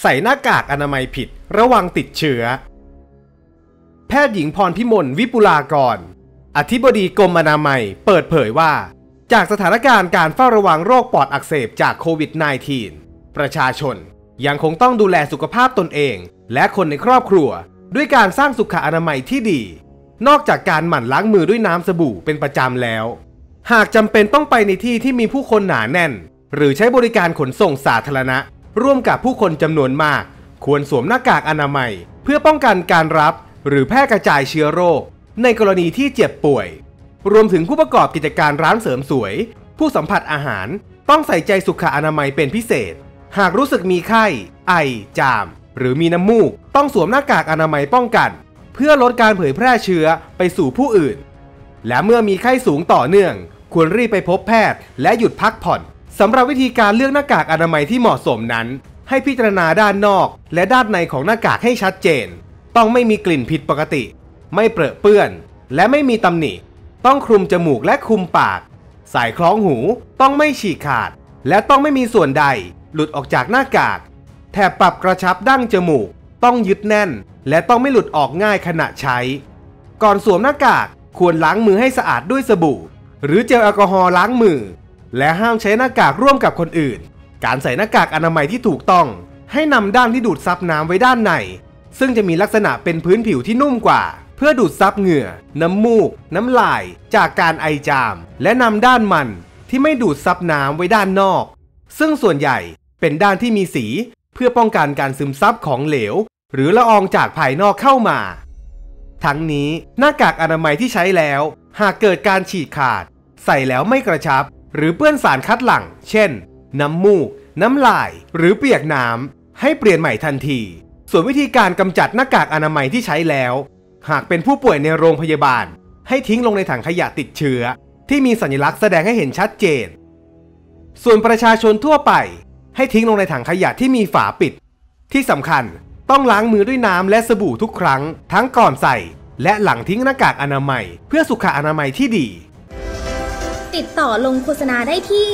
ใส่หน้ากากอนามัยผิดระวังติดเชื้อแพทย์หญิงพรพิมลวิปุลากรอธิบดีกรมอนามัยเปิดเผยว่าจากสถานการณ์การเฝ้าระวังโรคปอดอักเสบจากโควิด -19 ประชาชนยังคงต้องดูแลสุขภาพตนเองและคนในครอบครัวด้วยการสร้างสุขอนามัยที่ดีนอกจากการหมั่นล้างมือด้วยน้ำสบู่เป็นประจำแล้วหากจำเป็นต้องไปในที่ที่มีผู้คนหนาแน่นหรือใช้บริการขนส่งสาธารณะร่วมกับผู้คนจำนวนมากควรสวมหน้ากากอนามัยเพื่อป้องกันการรับหรือแพร่กระจายเชื้อโรคในกรณีที่เจ็บป่วยรวมถึงผู้ประกอบกิจการร้านเสริมสวยผู้สัมผัสอาหารต้องใส่ใจสุขอนามัยเป็นพิเศษหากรู้สึกมีไข้ไอจามหรือมีน้ำมูกต้องสวมหน้ากากอนามัยป้องกันเพื่อลดการเผยแพร่เชื้อไปสู่ผู้อื่นและเมื่อมีไข้สูงต่อเนื่องควรรีบไปพบแพทย์และหยุดพักผ่อนสำหรับวิธีการเลือกหน้ากากอนามัยที่เหมาะสมนั้นให้พิจารณาด้านนอกและด้านในของหน้ากากให้ชัดเจนต้องไม่มีกลิ่นผิดปกติไม่เปรอะเปื้อนและไม่มีตำหนิต้องคลุมจมูกและคลุมปากสายคล้องหูต้องไม่ฉีกขาดและต้องไม่มีส่วนใดหลุดออกจากหน้ากากแถบปรับกระชับดั้งจมูกต้องยึดแน่นและต้องไม่หลุดออกง่ายขณะใช้ก่อนสวมหน้ากากควรล้างมือให้สะอาดด้วยสบู่หรือเจลแอลกอฮอล์ล้างมือและห้ามใช้หน้ากากร่วมกับคนอื่นการใส่หน้ากากอนามัยที่ถูกต้องให้นำด้านที่ดูดซับน้ำไว้ด้านในซึ่งจะมีลักษณะเป็นพื้นผิวที่นุ่มกว่าเพื่อดูดซับเหงื่อน้ำมูกน้ำลายจากการไอจามและนำด้านมันที่ไม่ดูดซับน้ำไว้ด้านนอกซึ่งส่วนใหญ่เป็นด้านที่มีสีเพื่อป้องกันการซึมซับของเหลวหรือละอองจากภายนอกเข้ามาทั้งนี้หน้ากากอนามัยที่ใช้แล้วหากเกิดการฉีกขาดใส่แล้วไม่กระชับหรือเปื้อนสารคัดหลั่งเช่นน้ำมูกน้ำลายหรือเปียกน้ำให้เปลี่ยนใหม่ทันทีส่วนวิธีการกำจัดหน้ากากอนามัยที่ใช้แล้วหากเป็นผู้ป่วยในโรงพยาบาลให้ทิ้งลงในถังขยะติดเชื้อที่มีสัญลักษณ์แสดงให้เห็นชัดเจนส่วนประชาชนทั่วไปให้ทิ้งลงในถังขยะที่มีฝาปิดที่สำคัญต้องล้างมือด้วยน้ำและสบู่ทุกครั้งทั้งก่อนใส่และหลังทิ้งหน้ากากอนามัยเพื่อสุขอนามัยที่ดีติดต่อลงโฆษณาได้ที่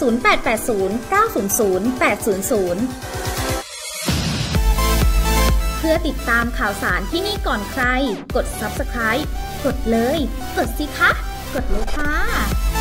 0880 900 800 เพื่อติดตามข่าวสารที่นี่ก่อนใครกด Subscribe กดเลยกดสิคะกดเลยค่ะ